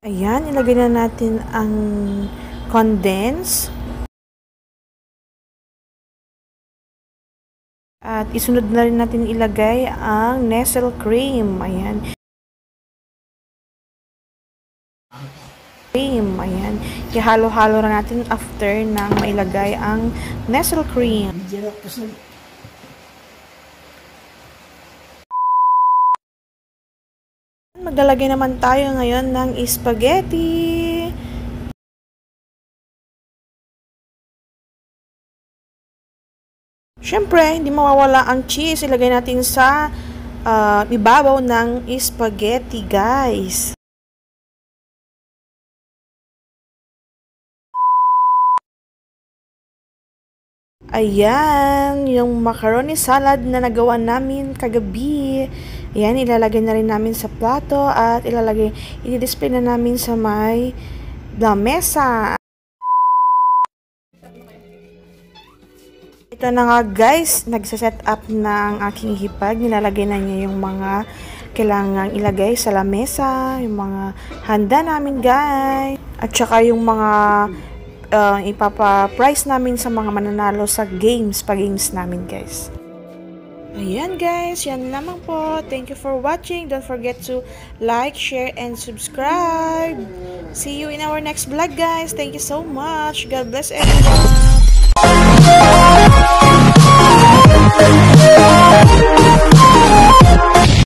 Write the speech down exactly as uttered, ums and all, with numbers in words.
Ayan, ilagay na natin ang condense. At isunod na rin natin ilagay ang Nestle cream. Ayan. Cream. Ayan. Ihalo-halo na natin after nang mailagay ang Nestle cream. Maglalagay naman tayo ngayon ng spaghetti. Siyempre, hindi mawawala ang cheese. Ilagay natin sa uh, ibabaw ng spaghetti, guys. Ayan, yung macaroni salad na nagawa namin kagabi. Ayan, ilalagay na rin namin sa plato at ilalagay, i-display na namin sa may lamesa. Ito na nga guys, nagsaset up na ang aking hipag. Nilalagay na niya yung mga kailangang ilagay sa lamesa, yung mga handa namin guys. At saka yung mga uh, ipapa-prize namin sa mga mananalo sa games, pa-games namin guys. Ayan guys, yan lamang po. Thank you for watching. Don't forget to like, share, and subscribe. See you in our next vlog guys. Thank you so much. God bless everyone.